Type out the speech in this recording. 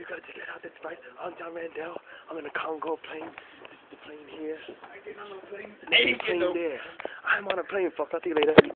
you gotta check it out. That's right. I'm John Randell. I'm in a Concorde plane. This is the plane here. I get on the plane. There's a plane there. I'm on a plane, folks. I'll see you later.